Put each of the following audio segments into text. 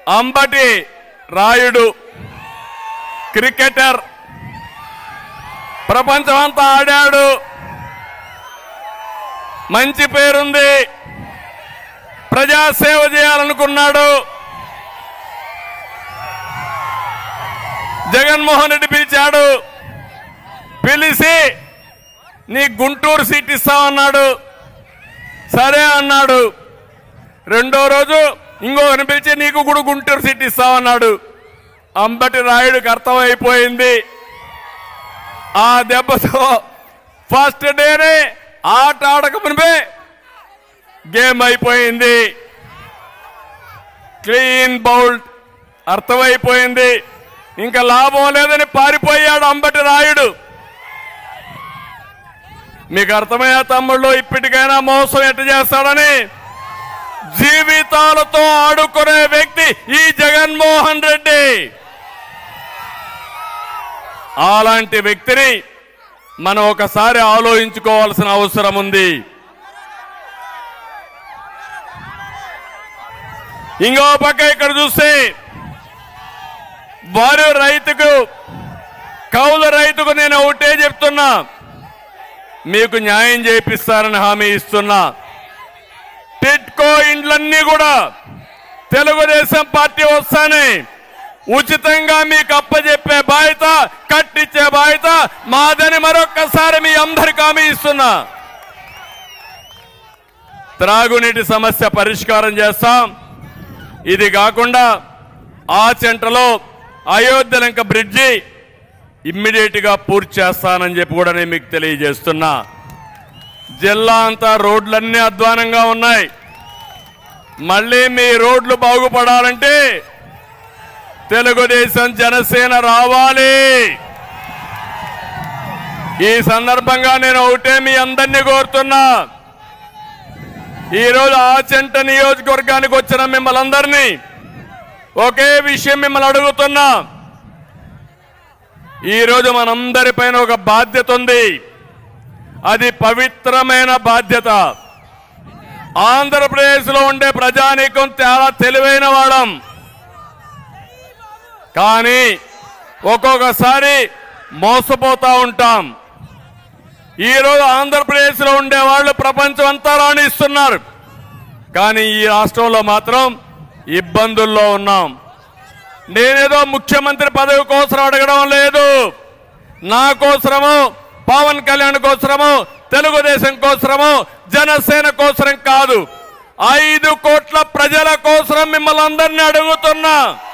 Ambati Rayudu cricketer, ప్రపంచమంతా ఆడాడు, మంచి పేరుంది, ప్రజాసేవ చేయాలనుకున్నాడు. జగన్మోహన్ రెడ్డి పిలిచాడు, పిలిచి నీ గుంటూరు సీట్ ఇస్తామన్నాడు. సరే అన్నాడు. రెండో రోజు ఇంకొకరిని పిలిచి నీకు కూడా గుంటూరు సీట్ ఇస్తామన్నాడు. అంబటి రాయుడికి అర్థమైపోయింది. ఆ దెబ్బతో ఫస్ట్ డేనే ఆట ఆడకమునిపే గేమ్ అయిపోయింది. క్లీన్ బౌల్డ్, అర్థమైపోయింది. ఇంకా లాభం లేదని పారిపోయాడు అంబటి రాయుడు. మీకు అర్థమయ్యే తమ్ముళ్ళు, ఇప్పటికైనా మోసం ఎట్ట చేస్తాడని. జీవితాలతో ఆడుకునే వ్యక్తి ఈ జగన్మోహన్ రెడ్డి. అలాంటి వ్యక్తిని మనం ఒకసారి ఆలోచించుకోవాల్సిన అవసరం ఉంది. ఇంకో పక్క ఇక్కడ చూస్తే వారి రైతుకు, కౌలు రైతుకు నేను ఒకటే చెప్తున్నా, మీకు న్యాయం చేపిస్తారని హామీ ఇస్తున్నా. టిట్కో ఇండ్లన్నీ కూడా తెలుగుదేశం పార్టీ వస్తానే ఉచితంగా మీకు అప్పచెప్పే బాధ్యత, కట్టించే బాధ్యత మాదని మరొక్కసారి మీ అందరికీ హామీ ఇస్తున్నా. త్రాగునీటి సమస్య పరిష్కారం చేస్తాం. ఇది కాకుండా ఆచంటలో అయోధ్యలంక బ్రిడ్జి ఇమ్మీడియట్ గా పూర్తి చేస్తానని చెప్పి కూడా నేను మీకు తెలియజేస్తున్నా. జిల్లా అంతా రోడ్లన్నీ అధ్వానంగా ఉన్నాయి. మళ్ళీ మీ రోడ్లు బాగుపడాలంటే తెలుగుదేశం జనసేన రావాలి. ఈ సందర్భంగా నేను ఒకటే మీ అందరినీ కోరుతున్నా, ఈరోజు ఆచంట నియోజకవర్గానికి వచ్చిన మిమ్మల్ని అందరినీ ఒకే విషయం మిమ్మల్ని అడుగుతున్నా. ఈరోజు మనందరిపైన ఒక బాధ్యత ఉంది. అది పవిత్రమైన బాధ్యత. ఆంధ్రప్రదేశ్లో ఉండే ప్రజానీకం చాలా తెలివైన వాళ్ళం, కానీ ఒక్కొక్కసారి మోసపోతూ ఉంటాం. ఈరోజు ఆంధ్రప్రదేశ్లో ఉండే వాళ్ళు ప్రపంచం అంతా రాణిస్తున్నారు, కానీ ఈ రాష్ట్రంలో మాత్రం ఇబ్బందుల్లో ఉన్నాం. నేనేదో ముఖ్యమంత్రి పదవి కోసం అడగడం లేదు. నా కోసమో, పవన్ కళ్యాణ్ కోసమో, తెలుగుదేశం కోసమో, జనసేన కోసం కాదు, 5 కోట్ల ప్రజల కోసం మిమ్మల్ని అందరినీ అడుగుతున్నా.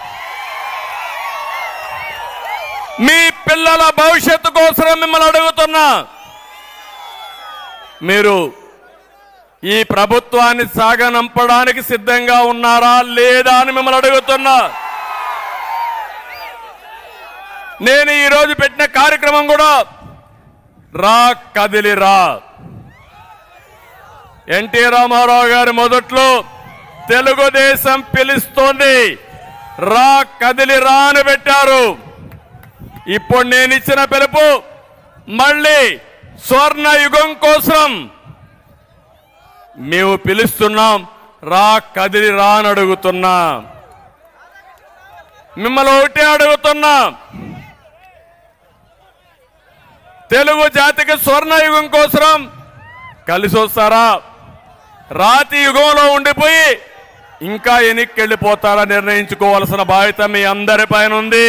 మీ పిల్లల భవిష్యత్తు కోసం మిమ్మల్ని అడుగుతున్నా. మీరు ఈ ప్రభుత్వాన్ని సాగనంపడానికి సిద్ధంగా ఉన్నారా లేదా అని మిమ్మల్ని అడుగుతున్నా. నేను ఈరోజు పెట్టిన కార్యక్రమం కూడా రా కదిలిరా. ఎన్టీ రామారావు గారి మొదట్లో తెలుగుదేశం పిలుస్తోంది, రా కదిలిరా అని పెట్టారు. ఇప్పుడు నేను ఇచ్చిన పిలుపు మళ్ళీ స్వర్ణ యుగం కోసం మేము పిలుస్తున్నాం, రా కదిలిరా అని అడుగుతున్నా. మిమ్మల్ని ఒకటే అడుగుతున్నా, తెలుగు జాతికి స్వర్ణయుగం కోసం కలిసి వస్తారా, రాతి యుగంలో ఉండిపోయి ఇంకా వెనక్కి వెళ్ళిపోతారా నిర్ణయించుకోవాల్సిన బాధ్యత మీ అందరిపైన ఉంది.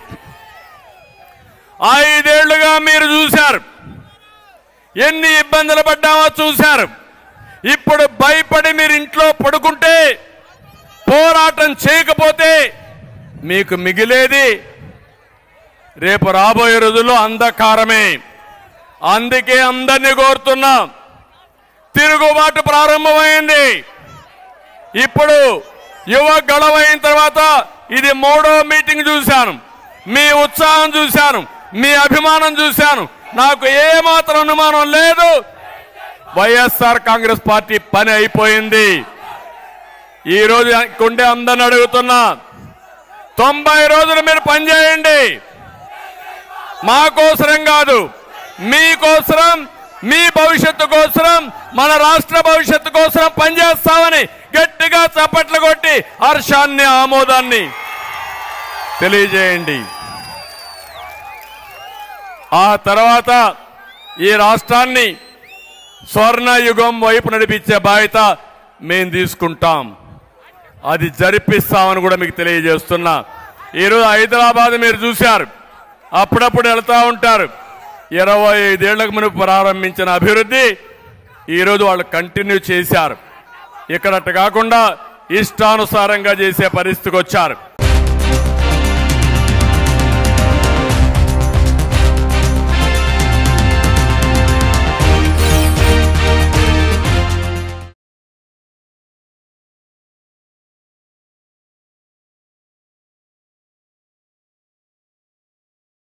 5 ఏళ్లుగా మీరు చూశారు, ఎన్ని ఇబ్బందులు పడ్డామో చూశారు. ఇప్పుడు భయపడి మీరు ఇంట్లో పడుకుంటే, పోరాటం చేయకపోతే మీకు మిగిలేది రేపు రాబోయే రోజుల్లో అంధకారమే. అందుకే అందరినీ కోరుతున్నా, తిరుగుబాటు ప్రారంభమైంది. ఇప్పుడు యువ గడవైన తర్వాత ఇది 3వ మీటింగ్ చూశాను. మీ ఉత్సాహం చూశాను, మీ అభిమానం చూశాను. నాకు ఏమాత్రం అనుమానం లేదు, వైఎస్ఆర్ కాంగ్రెస్ పార్టీ పని అయిపోయింది. ఈరోజు కొండే అందరిని అడుగుతున్నా, 90 రోజులు మీరు పనిచేయండి. మా కోసరం కాదు, మీకోసరం, మీ భవిష్యత్తు కోసం, మన రాష్ట్ర భవిష్యత్తు కోసం పనిచేస్తామని గట్టిగా చప్పట్లు కొట్టి హర్షాన్ని ఆమోదాన్ని తెలియజేయండి. ఆ తర్వాత ఈ రాష్ట్రాన్ని స్వర్ణయుగం వైపు నడిపించే బాధ్యత మేము తీసుకుంటాం. అది జరిపిస్తామని కూడా మీకు తెలియజేస్తున్నా. ఈరోజు హైదరాబాద్ మీరు చూశారు, అప్పుడప్పుడు వెళ్తూ ఉంటారు. 25 ఏళ్లకు మునుపు ప్రారంభించిన అభివృద్ధి ఈరోజు వాళ్ళు కంటిన్యూ చేశారు. ఇక్కడ కాకుండా ఇష్టానుసారంగా చేసే పరిస్థితికి వచ్చారు.